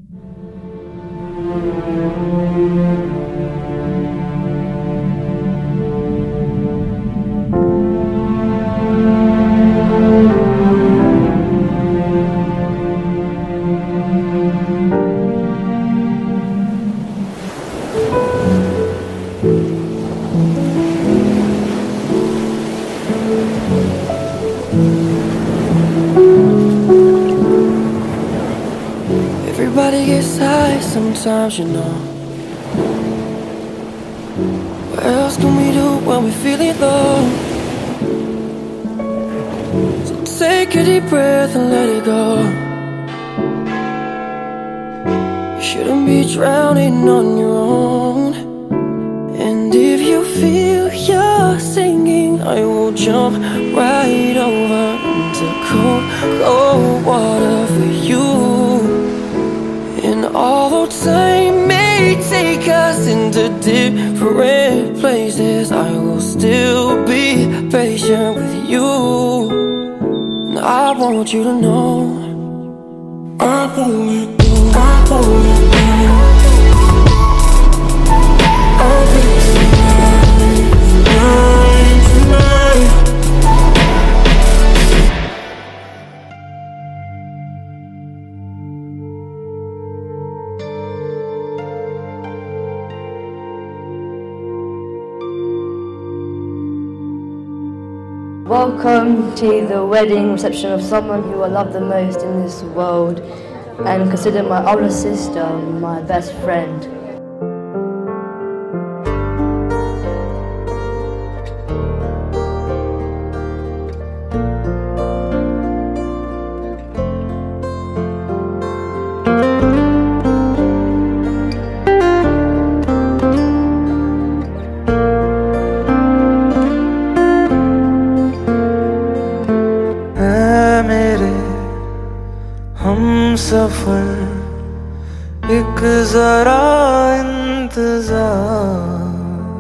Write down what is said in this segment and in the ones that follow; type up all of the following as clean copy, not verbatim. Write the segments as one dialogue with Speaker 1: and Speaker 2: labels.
Speaker 1: Everybody gets high sometimes, you know. What else can we do when we're feeling low? So take a deep breath and let it go. You shouldn't be drowning on your own. And if you feel you're singing, I will jump right over into cold, cold water for you. And although time may take us into different places, I will still be patient with you. And I want you to know I won't let go, I won't let go. I'll be tonight, tonight.
Speaker 2: Welcome to the wedding reception of someone who I love the most in this world and consider my older sister my best friend.
Speaker 3: सफर एक जरा इंतजार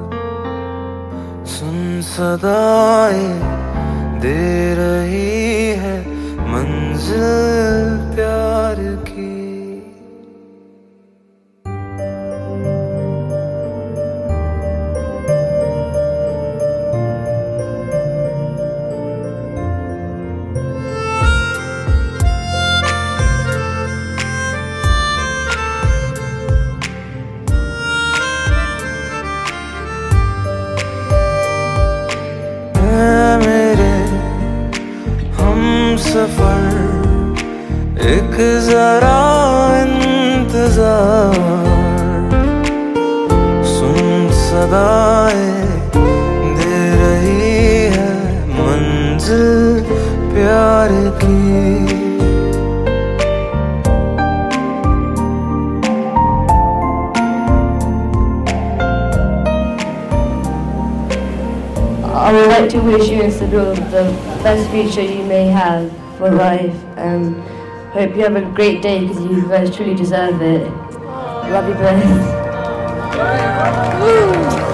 Speaker 3: सुन सदाएं दे रही है मंजिल प्यार की सफर एक जरा इंतजार सुन सदाएं दे रही है मंजिल प्यार की
Speaker 2: I would like to wish you and Sabeel the best future you may have for life, and hope you have a great day because you guys truly deserve it. Love you both.